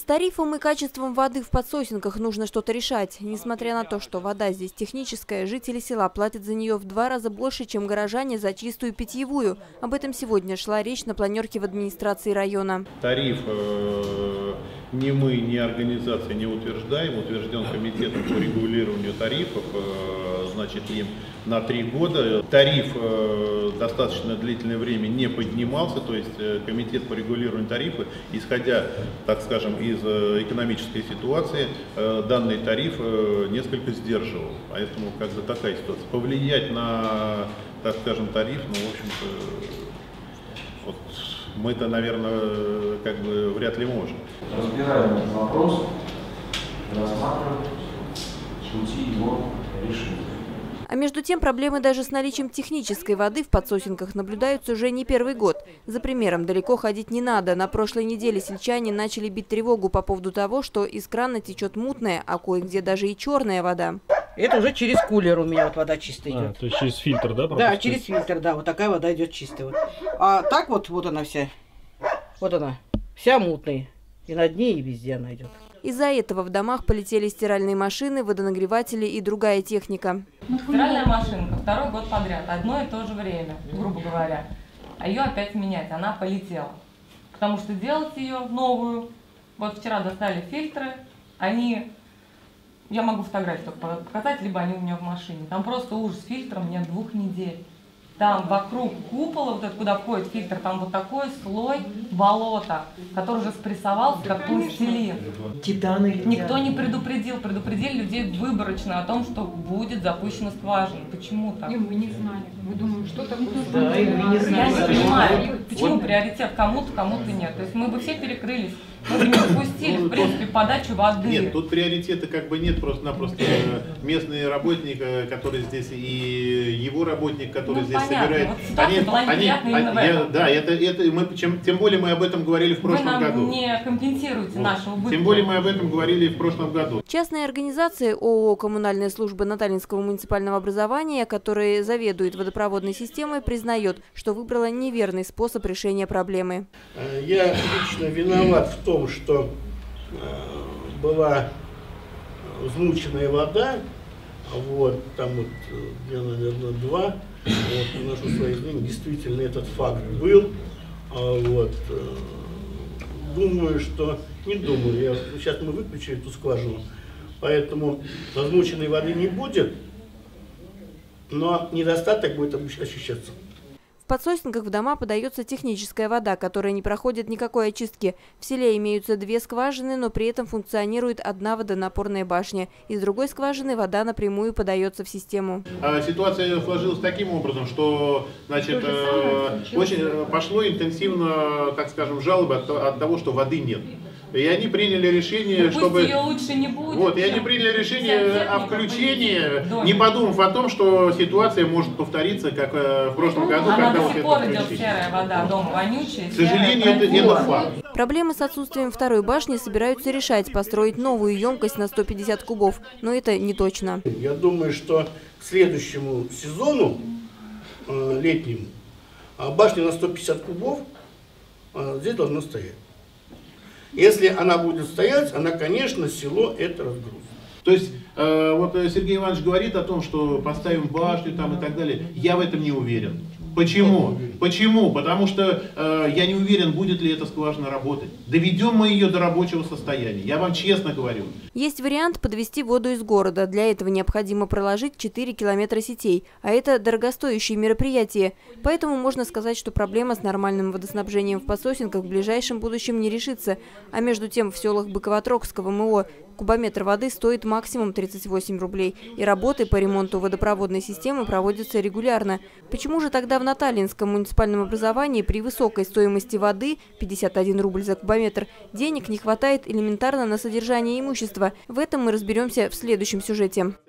тарифом и качеством воды в подсосенках нужно что-то решать. Несмотря на то, что вода здесь техническая, жители села платят за нее в 2 раза больше, чем горожане за чистую питьевую. Об этом сегодня шла речь на планерке в администрации района. Тариф ни мы, ни организация не утверждаем. Утвержден комитетом по регулированию тарифов, значит, им на 3 года. Тариф достаточно длительное время не поднимался, то есть комитет по регулированию тарифа, исходя, так скажем, из экономической ситуации, данный тариф несколько сдерживал. Поэтому как бы такая ситуация. Повлиять на, так скажем, тариф, ну, в общем-то, вот, мы-то, наверное, как бы вряд ли можем. Разбираем этот вопрос, рассматриваем пути его решения. А между тем проблемы даже с наличием технической воды в подсосенках наблюдаются уже не первый год. За примером далеко ходить не надо. На прошлой неделе сельчане начали бить тревогу по поводу того, что из крана течет мутная, а кое-где даже и черная вода. Это уже через кулер у меня вот вода чистая идет. То есть через фильтр, да? Да, через фильтр, да. Вот такая вода идет чистая. А так вот она вся. Вот она. Вся мутная. И на дне, и везде она идет. Из-за этого в домах полетели стиральные машины, водонагреватели и другая техника. Стиральная машинка 2-й год подряд, одно и то же время, грубо говоря. А ее опять менять, она полетела. Потому что делать ее новую, вот вчера достали фильтры, они, я могу фотографию только показать, либо они у меня в машине. Там просто ужас, фильтра мне 2 недель. Там вокруг купола, вот это, куда входит фильтр, там вот такой слой болота, который уже спрессовался, как пластилин. Титаны. Никто не предупредил. Предупредили людей выборочно о том, что будет запущена скважина. Почему так? И мы не знали. Мы думаем, что такое. Да, и мы не знали. Я не понимаю, почему приоритет кому-то, кому-то нет. То есть мы бы все перекрылись. Мы бы не допустили, в принципе, подачу воды. Нет, тут приоритета как бы нет, просто-напросто местный работник, который здесь, и его работник, который здесь собирает. Вот да, это мы, тем более мы об этом говорили в прошлом году. Вы нам не компенсируете нашего убытка. Тем более мы об этом говорили в прошлом году. Частная организация ООО «Коммунальная служба Наталинского муниципального образования», которая заведует водопроводной системой, признает, что выбрала неверный способ решения проблемы. Я лично виноват в том, что была взмученная вода, вот, там вот, я, наверное, 2, вот, наношу свои извинения, действительно этот факт был, вот, думаю, что, не думаю, сейчас мы выключили эту скважину, поэтому взмученной воды не будет, но недостаток будет ощущаться. В подсосенках в дома подается техническая вода, которая не проходит никакой очистки. В селе имеются 2 скважины, но при этом функционирует 1 водонапорная башня. Из другой скважины вода напрямую подается в систему. Ситуация сложилась таким образом, что, значит, очень пошло интенсивно, так скажем, жалобы от того, что воды нет. И они приняли решение, чтобы... Ее лучше не будет. Вот, и они приняли решение о включении, не подумав о том, что ситуация может повториться, как в прошлом году, она когда до сих пор идет серая вода, дом вонючий. К сожалению, это факт. Проблемы с отсутствием 2-й башни собираются решать, построить новую емкость на 150 кубов. Но это не точно. Я думаю, что к следующему сезону, летнему, башня на 150 кубов здесь должна стоять. Если она будет стоять, она, конечно, село это разгрузит. То есть, вот Сергей Иванович говорит о том, что поставим башню там и так далее. Я в этом не уверен. Почему? Почему? Потому что я не уверен, будет ли эта скважина работать. Доведем мы ее до рабочего состояния. Я вам честно говорю. Есть вариант подвести воду из города. Для этого необходимо проложить 4 километра сетей. А это дорогостоящее мероприятие. Поэтому можно сказать, что проблема с нормальным водоснабжением в подсосенках в ближайшем будущем не решится. А между тем в селах Быково-Трокского МО кубометр воды стоит максимум 38 рублей. И работы по ремонту водопроводной системы проводятся регулярно. Почему же тогда в Наталинском муниципальном образовании при высокой стоимости воды 51 рубль за кубометр денег не хватает элементарно на содержание имущества? В этом мы разберемся в следующем сюжете.